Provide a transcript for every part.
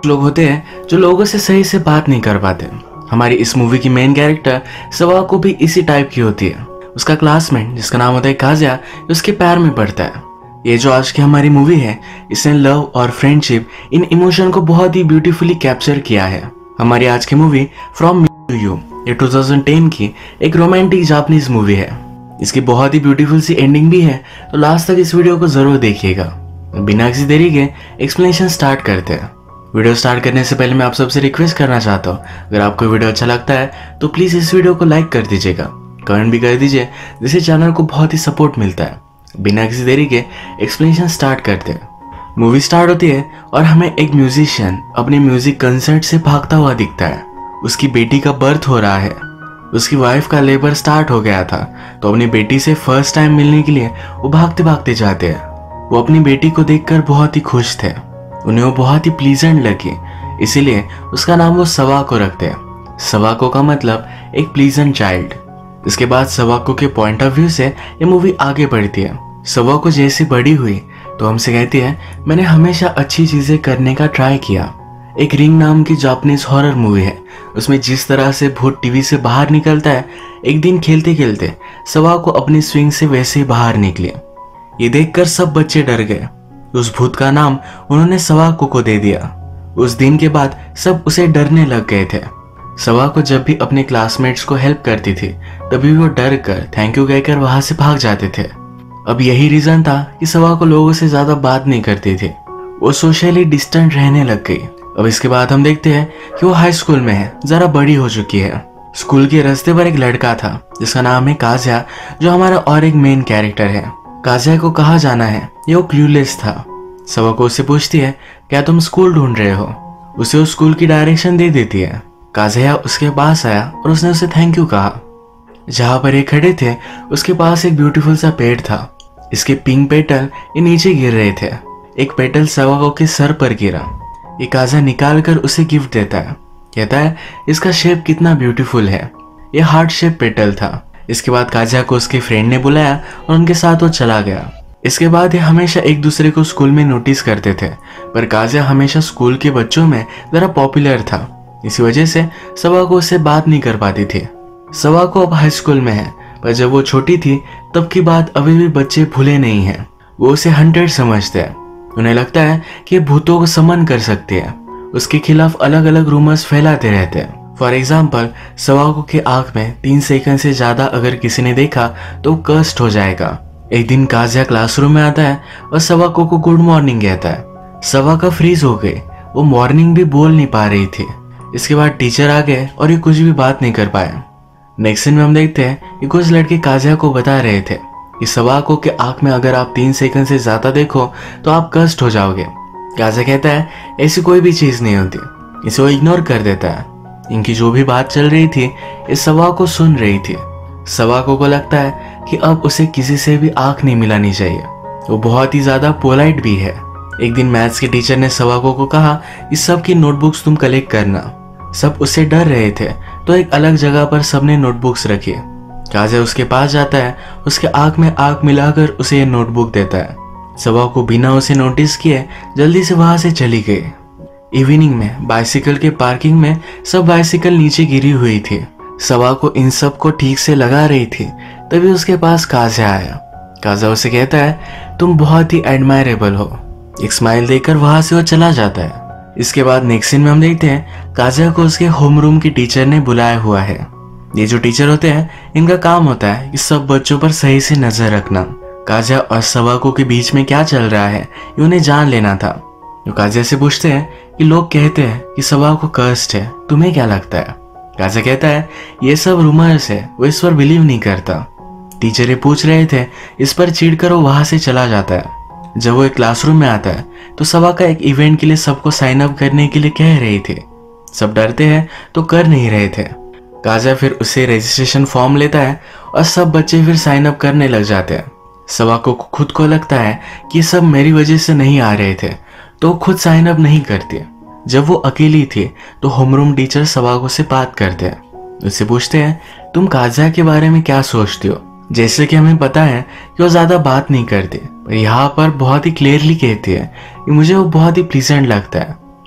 लोग होते हैं जो लोगों से सही से बात नहीं कर पाते। हमारी इस मूवी की मेन कैरेक्टर सवाको भी इसी टाइप की होती है। उसका क्लासमेट जिसका नाम होता है काज़्या उसके पैर में पड़ता है। ये जो आज की हमारी मूवी है इसने लव और फ्रेंडशिप इन इमोशन को बहुत ही ब्यूटीफुली कैप्चर किया है। हमारी आज की movie from me to you ये 2010 की एक रोमांटिक जापानीज मूवी है। इसकी बहुत ही ब्यूटीफुल सी एंडिंग भी है, तो लास्ट तक इस वीडियो को जरूर देखिएगा। बिना किसी देरी के एक्सप्लेनेशन स्टार्ट करते हैं। वीडियो स्टार्ट करने से पहले मैं आप सबसे रिक्वेस्ट करना चाहता हूँ, अगर आपको वीडियो अच्छा लगता है तो प्लीज़ इस वीडियो को लाइक कर दीजिएगा, कमेंट भी कर दीजिए, जिससे चैनल को बहुत ही सपोर्ट मिलता है। बिना किसी देरी के एक्सप्लेनेशन स्टार्ट करते हैं। मूवी स्टार्ट होती है और हमें एक म्यूजिशियन अपने म्यूजिक कंसर्ट से भागता हुआ दिखता है। उसकी बेटी का बर्थ हो रहा है। उसकी वाइफ का लेबर स्टार्ट हो गया था, तो अपनी बेटी से फर्स्ट टाइम मिलने के लिए वो भागते भागते जाते हैं। वो अपनी बेटी को देखकर बहुत ही खुश थे। उन्हें वो बहुत ही प्लीजेंट लगी, इसीलिए उसका नाम वो सवाको रखते हैं। सवाको का मतलब एक प्लीजेंट चाइल्ड। इसके बाद सवाको के पॉइंट ऑफ व्यू से ये मूवी आगे बढ़ती है। सवाको जैसी बड़ी हुई तो हमसे कहती है, मैंने हमेशा अच्छी चीजें करने का ट्राई किया। एक रिंग नाम की जापानीज हॉरर मूवी है। उसमें जिस तरह से भूत टीवी से बाहर निकलता है, एक दिन खेलते खेलते सवाको अपनी स्विंग से वैसे ही बाहर निकले। ये देखकर सब बच्चे डर गए। उस भूत का नाम उन्होंने सवाको को दे दिया। उस दिन के बाद सब उसे डरने लग गए थे। सवाको जब भी अपने क्लासमेट्स को हेल्प करती थी तभी वो डर कर थैंक यू कहकर वहां से भाग जाते थे। अब यही रीजन था कि सवाको लोगों से ज्यादा बात नहीं करती थी। वो सोशली डिस्टेंट रहने लग गई। अब इसके बाद हम देखते हैं कि वो हाई स्कूल में है, जरा बड़ी हो चुकी है। स्कूल के रास्ते पर एक लड़का था जिसका नाम है काज़्या, जो हमारा और एक मेन कैरेक्टर है। काज़्या को कहाँ जाना है ये वो क्लूलेस था। सवाको उससे पूछती है, क्या तुम स्कूल ढूंढ रहे हो? उसे उस स्कूल की डायरेक्शन दे देती है। काज़्या उसके पास आया और उसने उसे थैंक यू कहा। जहाँ पर ये खड़े थे उसके पास एक ब्यूटीफुल सा पेड़ था। इसके पिंक पेटल ये नीचे गिर रहे थे। एक पेटल सवाको के सर पर गिरा। ये काज़्या निकाल कर उसे गिफ्ट देता है। कहता है, इसका शेप कितना ब्यूटीफुल है। ये हार्ट शेप पेटल था। इसके बाद काज़्या को उसके फ्रेंड ने बुलाया और उनके साथ वो चला गया। इसके बाद ये हमेशा एक दूसरे को स्कूल में नोटिस करते थे, पर काज़्या हमेशा स्कूल के बच्चों में जरा पॉपुलर था। इसी वजह से सवाको उससे बात नहीं कर पाती थी। सवाको अब हाई स्कूल में है, पर जब वो छोटी थी तब की बात अभी भी बच्चे भूले नहीं हैं। वो उसे हंटेड समझते हैं। उन्हें लगता है कि भूतों को समन कर सकती है। उसके खिलाफ अलग अलग रूमर्स फैलाते रहते हैं। फॉर एग्जाम्पल, सवाको के आंख में 3 सेकंड से ज्यादा अगर किसी ने देखा तो कर्स्ड हो जाएगा। एक दिन काज़्या क्लासरूम में आता है और सवाको को गुड मॉर्निंग कहता है। सवाको फ्रीज हो गई। वो मॉर्निंग भी बोल नहीं पा रही थी। इसके बाद टीचर आ गए और ये कुछ भी बात नहीं कर पाए। नेक्स्ट सीन में हम देखते हैं कि कुछ लड़के काज़्या को बता रहे थे कि सवाको के आंख में अगर आप 3 सेकंड से ज्यादा देखो तो आप कर्स्ड हो जाओगे। काज़्या कहता है, ऐसी कोई भी चीज नहीं होती। इसे वो इग्नोर कर देता है। इनकी जो भी बात चल रही थी ये सवाको सुन रही थी। सवाको को लगता है कि अब उसे किसी से भी आंख नहीं मिलानी चाहिए। वो बहुत ही ज्यादा पोलाइट भी है। एक दिन मैथ्स के टीचर ने सवाको को कहा, इस सब की नोटबुक्स तुम कलेक्ट करना। सब उससे डर रहे थे, तो एक अलग जगह पर सबने नोटबुक्स रखी। काज़्या उसके पास जाता है, उसके आंख में आंख मिलाकर उसे ये नोटबुक देता है। सवाको बिना उसे नोटिस किए जल्दी से वहां से चली गई। इवनिंग में बाइसिकल के पार्किंग में सब बाइसिकल नीचे गिरी हुई थी। सवाको इन सब को ठीक से लगा रही थी, तभी उसके पास काज़्या आया। काज़्या उसे कहता है, तुम बहुत ही एडमायरेबल हो। एक स्माइल देकर वहां से वो चला जाता है। इसके बाद नेक्स्ट सीन में हम देखते हैं काज़्या को उसके होमरूम की टीचर ने बुलाया हुआ है। ये जो टीचर होते हैं इनका काम होता है कि सब बच्चों पर सही से नजर रखना। काज़्या और सवाको के बीच में क्या चल रहा है ये उन्हें जान लेना था। जो काज़्या से पूछते हैं कि लोग कहते हैं कि सवाको कर्स्ड है, तुम्हें क्या लगता है? काज़्या कहता है, ये सब रूमर्स है, वो इस पर बिलीव नहीं करता। टीचर ये पूछ रहे थे, इस पर चिढ़कर वो वहां से चला जाता है। जब वो एक क्लासरूम में आता है तो सवाको एक इवेंट के लिए सबको साइन अप करने के लिए कह रही थी। सब डरते हैं तो कर नहीं रहे थे। काज़्या फिर उससे रजिस्ट्रेशन फॉर्म लेता है और सब बच्चे फिर साइन अप करने लग जाते हैं। सवाको को खुद को लगता है कि सब मेरी वजह से नहीं आ रहे थे, तो खुद साइन अप नहीं करती। जब वो अकेली थी तो होमरूम टीचर सवाको से बात करते हैं। उससे पूछते हैं, तुम काज़्या के बारे में क्या सोचती हो? जैसे कि हमें पता है कि वो ज्यादा बात नहीं करती, पर यहाँ पर बहुत ही क्लियरली कहती है कि मुझे वो बहुत ही प्लीजेंट लगता है।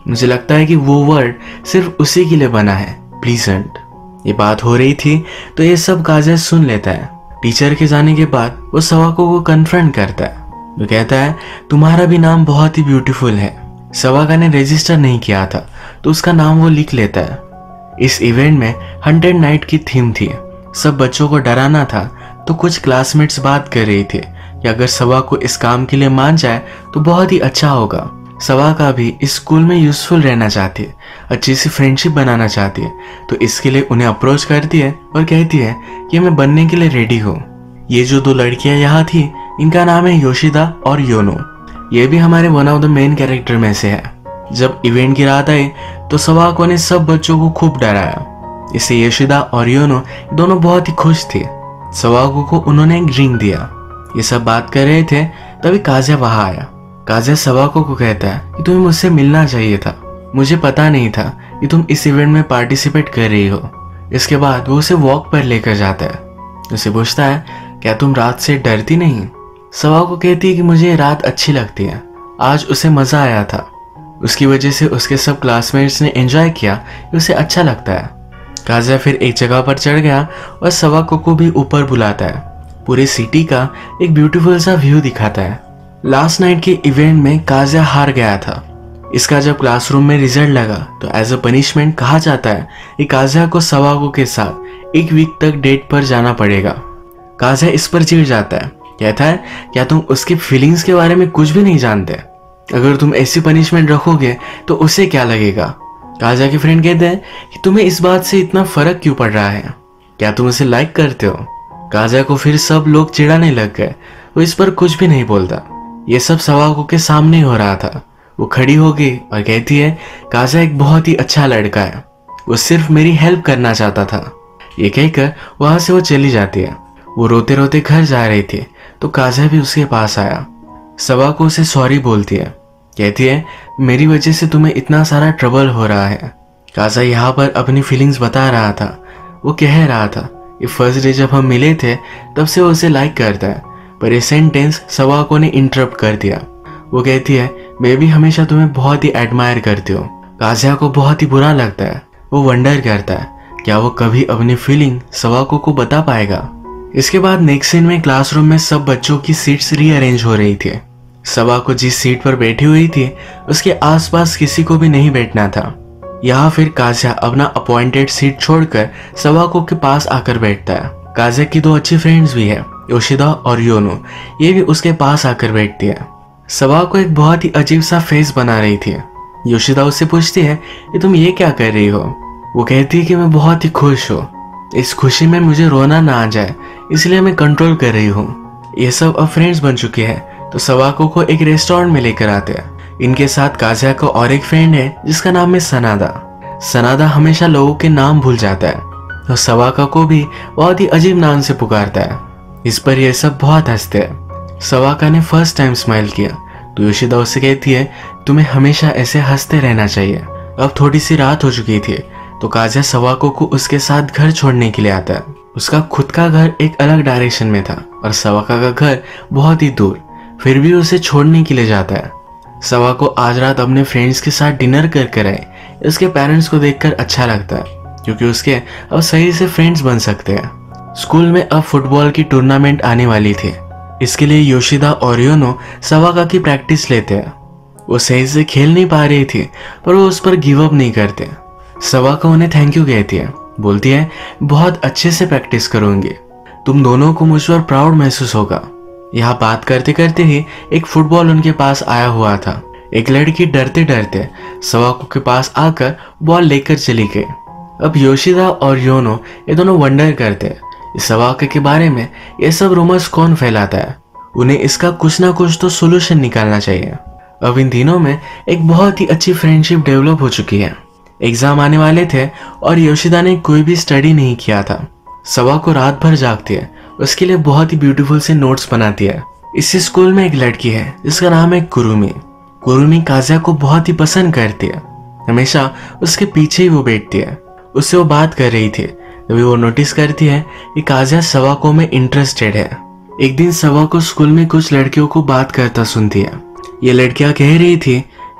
मुझे लगता है कि वो वर्ड सिर्फ उसी के लिए बना है, प्लीजेंट। ये बात हो रही थी तो ये सब काजल सुन लेता है। टीचर के जाने के बाद वो सवाको को कन्फ्रंट करता है। वो कहता है तुम्हारा भी नाम बहुत ही ब्यूटीफुल है। सवाका ने रजिस्टर नहीं किया था तो उसका नाम वो लिख लेता है। इस इवेंट में 100 नाइट की थीम थी। सब बच्चों को डराना था तो कुछ क्लासमेट्स बात कर रही थे कि अगर सवाको इस काम के लिए मान जाए तो बहुत ही अच्छा होगा। सवाका भी इस स्कूल में यूजफुल रहना चाहती है, अच्छी सी फ्रेंडशिप बनाना चाहती है, तो इसके लिए उन्हें अप्रोच करती है और कहती है कि मैं बनने के लिए रेडी हूँ। ये जो 2 लड़कियां यहाँ थी इनका नाम है योशिदा और योनो। ये भी हमारे one of the main character में से है। जब इवेंट की रात आई तो सवाको ने सब बच्चों को खूब डराया। इससे योशिदा और योनो दोनों बहुत ही खुश थे। सवाको को उन्होंने एक रिंग दिया। ये सब बात कर रहे थे तभी काज़ा वहां आया। काज़ा सवाको को कहता है कि तुम्हें मुझसे मिलना चाहिए था, मुझे पता नहीं था कि तुम इस इवेंट में पार्टिसिपेट कर रही हो। इसके बाद वो उसे वॉक पर लेकर जाता है। उसे पूछता है क्या तुम रात से डरती नहीं? सवाको कहती है कि मुझे रात अच्छी लगती है, आज उसे मजा आया था, उसकी वजह से उसके सब क्लासमेट्स ने एंजॉय किया, उसे अच्छा लगता है। काज़ा फिर एक जगह पर चढ़ गया और सवाको को भी ऊपर बुलाता है। पूरे सिटी का एक ब्यूटीफुल सा व्यू दिखाता है। लास्ट नाइट के इवेंट में काज़ा हार गया था। इसका जब क्लासरूम में रिजल्ट लगा तो एज अ पनिशमेंट कहा जाता है कि काज़ा को सवाको के साथ 1 वीक तक डेट पर जाना पड़ेगा। काज़ा इस पर चिढ़ जाता है, कहता है क्या तुम उसकी फीलिंग्स के बारे में कुछ भी नहीं जानते? अगर तुम ऐसी पनिशमेंट रखोगे तो उसे क्या लगेगा? काज़ा के फ्रेंड कहते हैं कि तुम्हें इस बात से इतना फर्क क्यों पड़ रहा है? क्या तुम उसे लाइक करते हो? काज़ा को फिर सब लोग चिढ़ाने लग गए। वो इस पर कुछ भी नहीं बोलता। ये सब सवाको के सामने हो रहा था। वो खड़ी हो गई और कहती है काज़ा एक बहुत ही अच्छा लड़का है, वो सिर्फ मेरी हेल्प करना चाहता था। ये कहकर वहां से वो चली जाती है। वो रोते रोते घर जा रही थी तो काज़ा भी उसके पास आया। सवाको उसे सॉरी बोलती है, कहती है मेरी वजह से तुम्हें इतना सारा ट्रबल हो रहा है। काज़ा यहाँ पर अपनी फीलिंग्स बता रहा था। वो कह रहा था कि फर्स्ट डे जब हम मिले थे तब से वो उसे लाइक करता है, पर ये सेंटेंस सवाको ने इंटरप्ट कर दिया। वो कहती है मैं भी हमेशा तुम्हें बहुत ही एडमायर करती हूँ। काज़ा को बहुत ही बुरा लगता है। वो वंडर करता है क्या वो कभी अपनी फीलिंग सवाको को बता पाएगा। इसके बाद नेक्स्ट सीन में क्लासरूम में सब बच्चों की सीट्स रीअरेंज हो रही थी। सवाको जिस सीट पर बैठी हुई थी उसके आसपास किसी को भी नहीं बैठना था। यहाँ फिर काज़ा अपना अपॉइंटेड सीट छोड़कर सवाको के पास आकर बैठता है। काज़ा की 2 अच्छी फ्रेंड्स भी है, योशिदा और योनो, ये भी उसके पास आकर बैठती है। सवाको एक बहुत ही अजीब सा फेस बना रही थी। योशिदा उससे पूछती है कि तुम ये क्या कर रही हो? वो कहती है कि मैं बहुत ही खुश हूँ, इस खुशी में मुझे रोना ना आ जाए इसलिए मैं कंट्रोल कर रही हूँ। ये सब अब फ्रेंड्स बन चुके हैं तो सवाको को एक रेस्टोरेंट में लेकर आते हैं। इनके साथ काज़ा को और एक फ्रेंड है जिसका नाम है सनादा। सनादा हमेशा लोगों के नाम भूल जाता है और सवाका को भी बहुत ही अजीब नाम से पुकारता है। इस पर ये सब बहुत हंसते हैं। सवाका ने फर्स्ट टाइम स्माइल किया तो योशिदा उससे कहती है तुम्हें हमेशा ऐसे हंसते रहना चाहिए। अब थोड़ी सी रात हो चुकी थी तो काज़ा सवाको को उसके साथ घर छोड़ने के लिए आता है। उसका खुद का घर एक अलग डायरेक्शन में था और सवाका का घर बहुत ही दूर, फिर भी उसे छोड़ने के लिए जाता है। सवाको आज रात अपने फ्रेंड्स के साथ डिनर कर आए। उसके पेरेंट्स को देखकर अच्छा लगता है क्योंकि उसके अब सही से फ्रेंड्स बन सकते हैं। स्कूल में अब फुटबॉल की टूर्नामेंट आने वाली थी। इसके लिए योशिदा और योनो सवाका की प्रैक्टिस लेते हैं। वो सही से खेल नहीं पा रही थी पर वो उस पर गिव अप नहीं करते। सवाका उन्हें थैंक यू कहती है, बोलती है बहुत अच्छे से प्रैक्टिस करूंगी, तुम दोनों को मुझ पर प्राउड महसूस होगा। यहाँ बात करते करते ही एक फुटबॉल उनके पास आया हुआ था। एक लड़की डरते डरते सवाको के पास आकर बॉल लेकर चली गई। अब योशिदा और योनो ये दोनों वंडर करते इस सवाको के बारे में, ये सब रूमर्स कौन फैलाता है, उन्हें इसका कुछ ना कुछ तो सोल्यूशन निकालना चाहिए। अब इन दिनों में एक बहुत ही अच्छी फ्रेंडशिप डेवलप हो चुकी है। एग्जाम आने वाले थे और योशिदा ने कोई भी स्टडी नहीं किया था। सवाको रात भर जागती है, उसके लिए बहुत ही ब्यूटीफुल से नोट्स बनाती है। इसी स्कूल में एक लड़की है जिसका नाम है कुरुमी। कुरुमी काज़ा को बहुत ही पसंद करती है, हमेशा उसके पीछे ही वो बैठती है। उससे वो बात कर रही थी तभी वो नोटिस करती है कि काज़ा सवाको में इंटरेस्टेड है। एक दिन सवाको स्कूल में कुछ लड़कियों को बात करता सुनती है। ये लड़कियां कह रही थी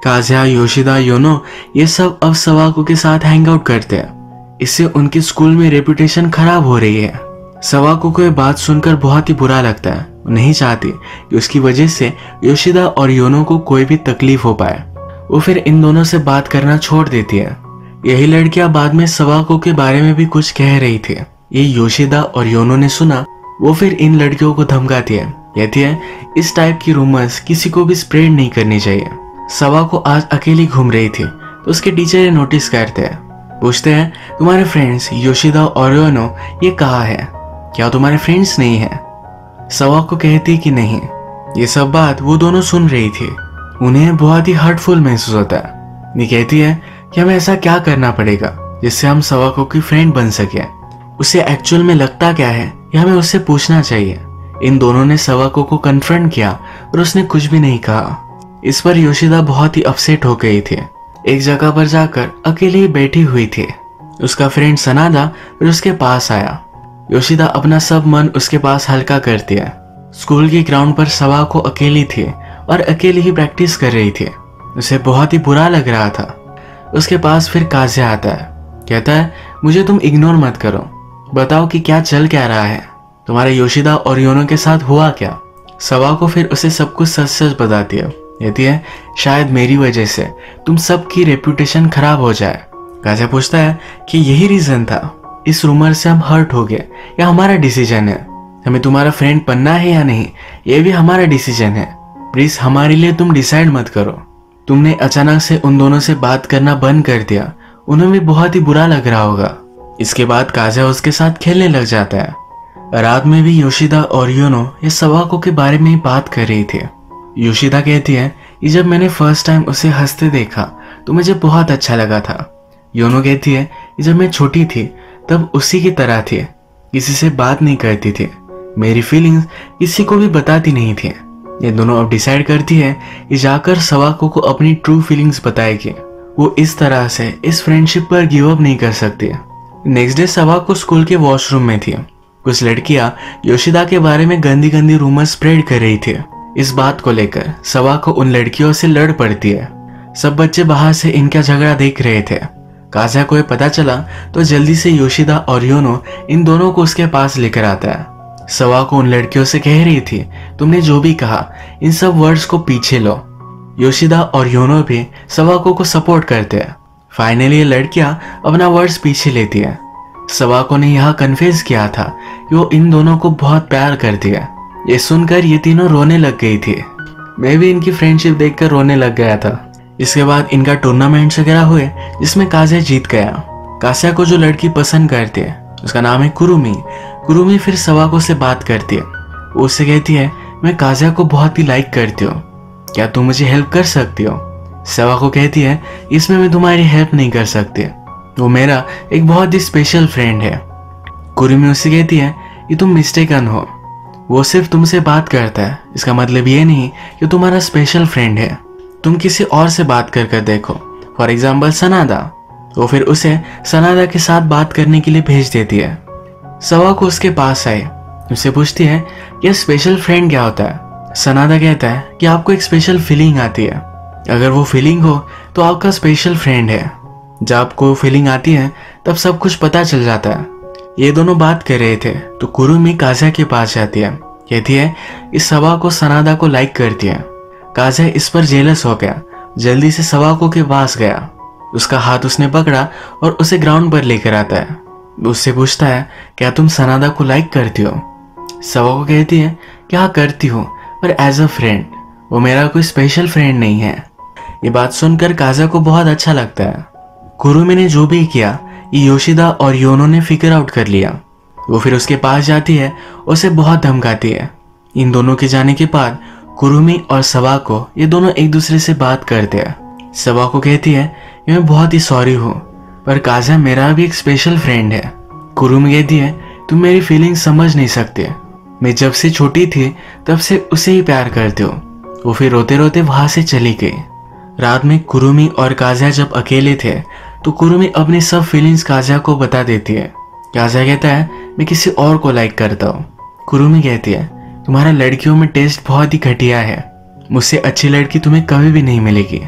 काज़ुया, योशिदा, योनो ये सब अब सवाको के साथ हैंग आउट करते हैं। इससे उनके स्कूल में रेपुटेशन खराब हो रही है। सवाको को ये बात सुनकर बहुत ही बुरा लगता है। वो नहीं चाहती कि उसकी वजह से योशिदा और योनो को कोई भी तकलीफ हो पाए। वो फिर इन दोनों से बात करना छोड़ देती है। यही लड़कियां बाद में सवाको के बारे में भी कुछ कह रही थी। ये योशिदा और योनो ने सुना। वो फिर इन लड़कियों को धमकाती है, कहती है इस टाइप की रूमर्स किसी को भी स्प्रेड नहीं करनी चाहिए। सवाको आज अकेली घूम रही थी तो उसके टीचर ये नोटिस करते हैं। पूछते हैं तुम्हारे फ्रेंड्स योशिदा और योनो ये कहाँ है, क्या तुम्हारे फ्रेंड्स नहीं है? सवाको कहती कि नहीं। ये सब बात वो दोनों सुन रही थी। उन्हें बहुत ही हर्टफुल महसूस होता है। ये कहती है कि हमें ऐसा क्या करना पड़ेगा जिससे हम सवाको की फ्रेंड बन सके। उसे एक्चुअल में लगता क्या है ये हमें उससे पूछना चाहिए। इन दोनों ने सवाको को कन्फ्रंट किया और उसने कुछ भी नहीं कहा। इस पर योशिदा बहुत ही अपसेट हो गई थी। एक जगह पर जाकर अकेली ही बैठी हुई थी। उसका फ्रेंड सनादा फिर उसके पास आया। योशिदा अपना सब मन उसके पास हल्का करती है। स्कूल के ग्राउंड पर सवाको अकेली थी और अकेली ही प्रैक्टिस कर रही थी। उसे बहुत ही बुरा लग रहा था। उसके पास फिर काज़ुया आता है। कहता है मुझे तुम इग्नोर मत करो, बताओ कि क्या चल क्या रहा है, तुम्हारे योशिदा और योनो के साथ हुआ क्या? सवाको फिर उसे सब कुछ सच सच बताती है। कहती है शायद मेरी वजह से तुम सबकी रेपुटेशन खराब हो जाए। काज़ुया पूछता है कि यही रीजन था, इस रूमर से हम हर्ट हो गए या हमारा डिसीजन है? हमें तुम्हारा फ्रेंड बनना है या नहीं ये भी हमारा डिसीजन है। प्लीज हमारे लिए तुम डिसाइड मत करो। तुमने अचानक से उन दोनों से बात करना बंद कर दिया, उन्हें भी बहुत ही बुरा लग रहा होगा। इसके बाद काज़ुया उसके साथ खेलने लग जाता है। रात में भी योशिदा और योनो ये सवाको के बारे में ही बात कर रही थी। योशिदा कहती है कि जब मैंने फर्स्ट टाइम उसे हंसते देखा तो मुझे बहुत अच्छा लगा था। योनो कहती है कि जब मैं छोटी थी तब उसी की तरह थी, किसी से बात नहीं करती थी, मेरी फीलिंग्स किसी को भी बताती नहीं थी। ये दोनों अब डिसाइड करती है कि जाकर सवाको को अपनी ट्रू फीलिंग्स बताएगी। वो इस तरह से इस फ्रेंडशिप पर गिव अप नहीं कर सकती। नेक्स्ट डे सवाको स्कूल के वॉशरूम में थी। कुछ लड़कियां योशिदा के बारे में गंदी गंदी रूमर स्प्रेड कर रही थी। इस बात को लेकर सवाको उन लड़कियों से लड़ पड़ती है। सब बच्चे बाहर से इनका झगड़ा देख रहे थे। काज़ुया को पता चला तो जल्दी से योशिदा और योनो इन दोनों को उसके पास लेकर आता है। सवाको उन लड़कियों से कह रही थी तुमने जो भी कहा इन सब वर्ड्स को पीछे लो। योशिदा और योनो भी सवाको को सपोर्ट करते हैं। फाइनली ये लड़कियां अपना वर्ड्स पीछे लेती है। सवाको ने यहाँ कन्फेस किया था कि वो इन दोनों को बहुत प्यार करती है। ये सुनकर ये तीनों रोने लग गई थी। मैं भी इनकी फ्रेंडशिप देखकर रोने लग गया था। इसके बाद इनका टूर्नामेंट वगैरह हुए जिसमें काज़ुया जीत गया। काज़ुया को जो लड़की पसंद करती है उसका नाम है कुरुमी। कुरुमी फिर सवाको से बात करती है। वो उससे कहती है मैं काज़ुया को बहुत ही लाइक करती हूँ, क्या तुम मुझे हेल्प कर सकती हो? सवाको कहती है इसमें मैं तुम्हारी हेल्प नहीं कर सकती, वो मेरा एक बहुत ही स्पेशल फ्रेंड है। कुरुमी उससे कहती है कि तुम मिस्टेकन हो, वो सिर्फ तुमसे बात करता है, इसका मतलब ये नहीं कि तुम्हारा स्पेशल फ्रेंड है। तुम किसी और से बात कर देखो, फॉर एग्जाम्पल सनादा। वो फिर उसे सनादा के साथ बात करने के लिए भेज देती है। सवाको उसके पास आई, उससे पूछती है कि स्पेशल फ्रेंड क्या होता है? सनादा कहता है कि आपको एक स्पेशल फीलिंग आती है, अगर वो फीलिंग हो तो आपका स्पेशल फ्रेंड है। जब आपको फीलिंग आती है तब सब कुछ पता चल जाता है। ये दोनों बात कर रहे थे तो कुरुमी काज़ुया के पास जाती है। कहती है इस सवाको सनादा को लाइक करती है। काज़ुया इस पर जेलस हो गया, जल्दी से सवाको के पास गया। उसका हाथ उसने पकड़ा और उसे ग्राउंड पर लेकर आता है। उससे पूछता है क्या तुम सनादा को लाइक करती हो? सवाको कहती है क्या करती हूँ, पर एज अ फ्रेंड, वो मेरा कोई स्पेशल फ्रेंड नहीं है। ये बात सुनकर काज़ुया को बहुत अच्छा लगता है। कुरुमी ने जो भी किया ये योशिदा और योनो ने फिगर आउट कर लिया। वो फिर उसके पास जाती है, उसे बहुत धमकाती है। इन दोनों के जाने के बाद कुरुमी और सवाको ये दोनों एक दूसरे से बात करते हैं। सवाको कहती है मैं बहुत ही सॉरी हूँ, पर काज़ुया मेरा भी एक स्पेशल फ्रेंड है। कुरुमी कहती है तुम मेरी फीलिंग समझ नहीं सकते, मैं जब से छोटी थी तब से उसे ही प्यार करती हूँ। वो फिर रोते रोते वहां से चली गई। रात में कुरुमी और काज़ुया जब अकेले थे तो कुरुमी अपनी सब फीलिंग्स काज़ुया को बता देती है। काज़ुया कहता है मैं किसी और को लाइक करता हूँ। कुरुमी कहती है तुम्हारा लड़कियों में टेस्ट बहुत ही घटिया है, मुझसे अच्छी लड़की तुम्हें कभी भी नहीं मिलेगी।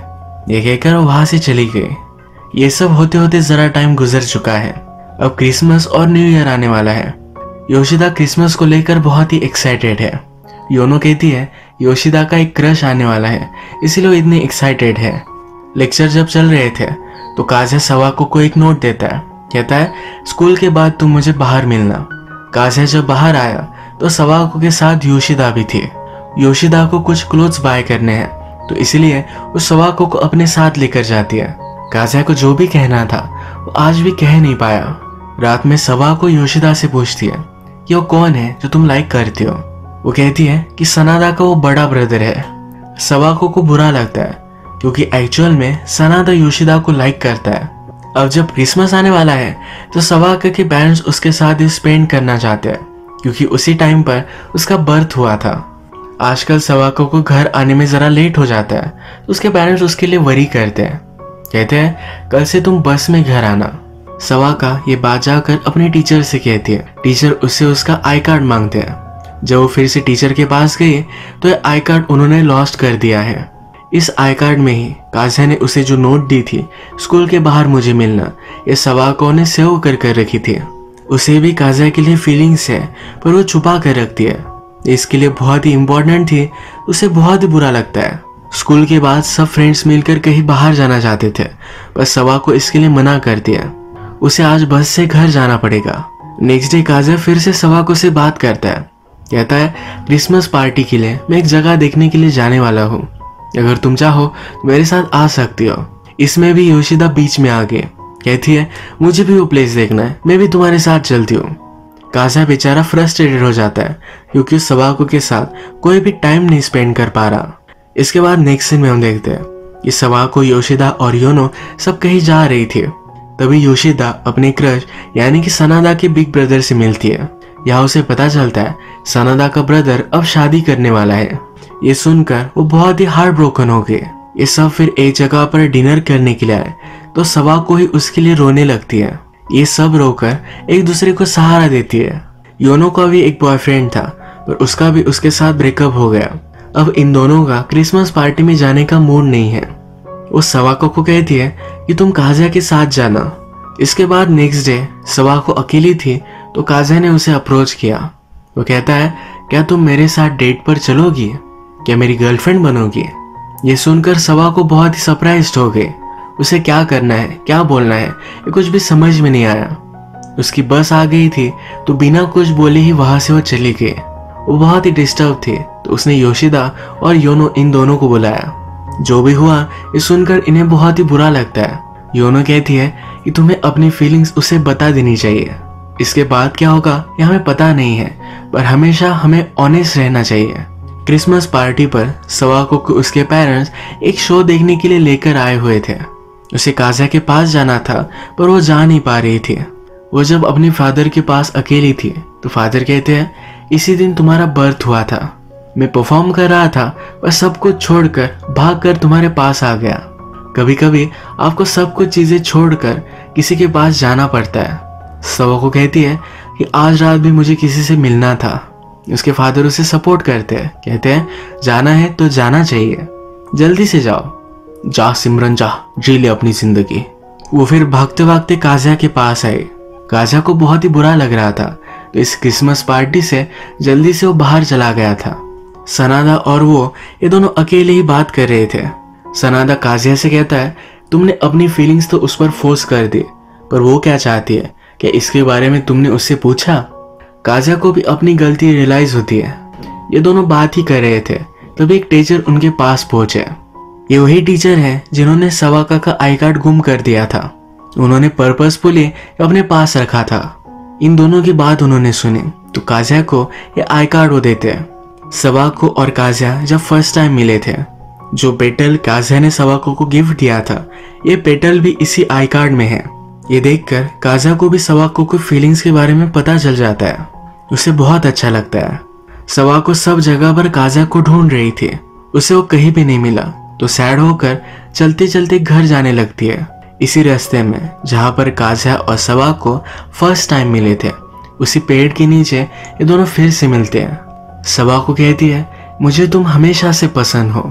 ये कहकर वो वहां से चली गई। ये सब होते होते जरा टाइम गुजर चुका है। अब क्रिसमस और न्यू ईयर आने वाला है। योशिदा क्रिसमस को लेकर बहुत ही एक्साइटेड है। योनो कहती है योशिदा का एक क्रश आने वाला है, इसीलिए वो इतनी एक्साइटेड है। लेक्चर जब चल रहे थे तो काज़िया सवाको को एक नोट देता है। कहता है स्कूल के बाद तुम मुझे बाहर मिलना। काज़िया जब बाहर आया तो सवाको के साथ योशिदा भी थी। योशिदा को कुछ क्लोथ्स बाय करने हैं, तो इसलिए वो सवाको को अपने साथ लेकर जाती है। काज़िया को जो भी कहना था वो आज भी कह नहीं पाया। रात में सवाको योशिदा से पूछती है कि वो कौन है जो तुम लाइक करती हो। वो कहती है कि सनादा का वो बड़ा ब्रदर है। सवाको को बुरा लगता है क्योंकि एक्चुअल में सनादा योशिदा को लाइक करता है। अब जब क्रिसमस आने वाला है तो सवाको के पेरेंट्स उसके साथ स्पेंड करना चाहते हैं क्योंकि उसी टाइम पर उसका बर्थ हुआ था। आजकल सवाको को घर आने में जरा लेट हो जाता है तो उसके पेरेंट्स उसके लिए वरी करते हैं। कहते हैं कल से तुम बस में घर आना। सवाका ये बात जाकर अपने टीचर से कहती है। टीचर उससे उसका आई कार्ड मांगते हैं। जब वो फिर से टीचर के पास गई तो ये आई कार्ड उन्होंने लॉस्ट कर दिया है। इस आई कार्ड में ही काज़िया ने उसे जो नोट दी थी स्कूल के बाहर मुझे मिलना, ये सवाको ने सेव कर रखी थी। उसे भी काज़िया के लिए फीलिंग्स है पर वो छुपा कर रखती है। इसके लिए बहुत ही इम्पोर्टेंट थी, उसे बहुत ही बुरा लगता है। स्कूल के बाद सब फ्रेंड्स मिलकर कहीं बाहर जाना चाहते थे पर सवाको इसके लिए मना कर दिया। उसे आज बस से घर जाना पड़ेगा। नेक्स्ट डे काज़िया फिर से सवाको से बात करता है। कहता है क्रिसमस पार्टी के लिए मैं एक जगह देखने के लिए जाने वाला हूँ, अगर तुम चाहो तो मेरे साथ आ सकती हो। इसमें भी योशिदा बीच में आ गई। कहती है मुझे भी वो प्लेस देखना है, मैं भी तुम्हारे साथ चलती हूँ। काज़िया बेचारा फ्रस्ट्रेटेड हो जाता है क्योंकि सवाको के साथ कोई भी टाइम नहीं स्पेंड कर पा रहा। इसके बाद नेक्स्ट सीन में हम देखते हैं कि सवाको, योशिदा और योनो सब कहीं जा रही थी। तभी योशिदा अपने क्रश यानी कि सनादा के बिग ब्रदर से मिलती है। यहाँ उसे पता चलता है सनादा का ब्रदर अब शादी करने वाला है। ये सुनकर वो बहुत ही हार्ट ब्रोकन हो गए। ये सब फिर एक जगह पर डिनर करने के लिए आए तो सवाको ही उसके लिए रोने लगती है। ये सब रोकर एक दूसरे को सहारा देती है। योनो का भी एक बॉयफ्रेंड था पर उसका भी उसके साथ ब्रेकअप हो गया। अब इन दोनों का क्रिसमस पार्टी में जाने का मूड नहीं है। वो सवाको को कहती है कि तुम काज़िया के साथ जाना। इसके बाद नेक्स्ट डे सवाको अकेली थी तो काज़िया ने उसे अप्रोच किया। वो कहता है क्या तुम मेरे साथ डेट पर चलोगी, क्या मेरी गर्लफ्रेंड बनोगी। ये सुनकर सवाको बहुत ही सरप्राइज्ड हो गई। उसे क्या करना है, क्या बोलना है, ये कुछ भी समझ में नहीं आया। उसकी बस आ गई थी तो बिना कुछ बोले ही वहां से वो चली गई। वो बहुत ही डिस्टर्ब थी तो उसने योशिदा और योनो इन दोनों को बुलाया। जो भी हुआ ये सुनकर इन्हें बहुत ही बुरा लगता है। योनो कहती है कि तुम्हें अपनी फीलिंग्स उसे बता देनी चाहिए। इसके बाद क्या होगा ये हमें पता नहीं है पर हमेशा हमें ऑनेस्ट रहना चाहिए। क्रिसमस पार्टी पर सवाको को उसके पेरेंट्स एक शो देखने के लिए लेकर आए हुए थे। उसे काज़िया के पास जाना था पर वो जा नहीं पा रही थी। वो जब अपने फादर के पास अकेली थी तो फादर कहते हैं इसी दिन तुम्हारा बर्थ हुआ था। मैं परफॉर्म कर रहा था पर सब कुछ छोड़कर भागकर तुम्हारे पास आ गया। कभी कभी आपको सब कुछ चीजें छोड़कर किसी के पास जाना पड़ता है। सवाको कहती है कि आज रात भी मुझे किसी से मिलना था। उसके फादर उसे सपोर्ट करते हैं, कहते हैं जाना है तो जाना चाहिए, जल्दी से जाओ, जा सिमरन जा, जी ले अपनी जिंदगी। वो फिर भागते भागते काज़िया के पास आई। काज़िया को बहुत ही बुरा लग रहा था तो इस क्रिसमस पार्टी से जल्दी से वो बाहर चला गया था। सनादा और वो ये दोनों अकेले ही बात कर रहे थे। सनादा काज़िया से कहता है तुमने अपनी फीलिंग्स तो उस पर फोर्स कर दी पर वो क्या चाहती है, क्या इसके बारे में तुमने उससे पूछा। काज़िया को भी अपनी गलती रियलाइज होती है। ये दोनों बात ही कर रहे थे तभी एक टीचर उनके पास पहुंचे। ये वही टीचर है जिन्होंने सवाका का आई कार्ड गुम कर दिया था। उन्होंने पर्पसफुली अपने पास रखा था। इन दोनों की बात उन्होंने सुनी तो काज़िया को ये आई कार्ड वो देते हैं। सवाको और काज़िया जब फर्स्ट टाइम मिले थे, जो पेटल काज़िया ने सवाको को गिफ्ट दिया था ये पेटल भी इसी आई कार्ड में है। ये देखकर काज़िया को भी सवाको की फीलिंग्स के बारे में पता चल जाता है। उसे बहुत अच्छा लगता है। सवाको सब जगह पर काज़िया को ढूंढ रही थी, उसे वो कहीं भी नहीं मिला तो सैड होकर चलते चलते घर जाने लगती है। इसी रास्ते में जहाँ पर काज़िया और सवाको फर्स्ट टाइम मिले थे उसी पेड़ के नीचे ये दोनों फिर से मिलते हैं। सवाको कहती है मुझे तुम हमेशा से पसंद हो,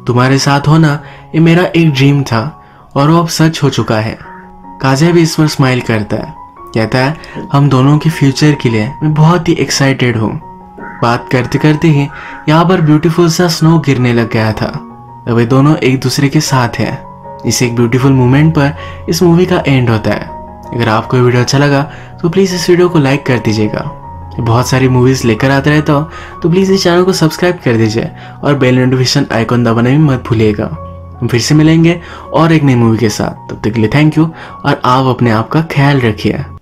तुम्हारे साथ होना ये मेरा एक ड्रीम था और वो अब सच हो चुका है। काज़िया भी इस पर स्माइल करता है, कहता है हम दोनों के फ्यूचर के लिए मैं बहुत ही एक्साइटेड हूँ। बात करते करते ही यहाँ पर ब्यूटीफुल सा स्नो गिरने लग गया था। वे दोनों एक दूसरे के साथ हैं। इस एक ब्यूटीफुल मोमेंट पर इस मूवी का एंड होता है। अगर आपको वीडियो अच्छा लगा तो प्लीज़ इस वीडियो को लाइक कर दीजिएगा। बहुत सारी मूवीज़ लेकर आते रहता हूँ तो प्लीज़ इस चैनल को सब्सक्राइब कर दीजिए और बेल नोटिफिकेशन आइकॉन दबाना भी मत भूलिएगा। हम फिर से मिलेंगे और एक नई मूवी के साथ। तब तक के लिए थैंक यू और आप अपने आप का ख्याल रखिए।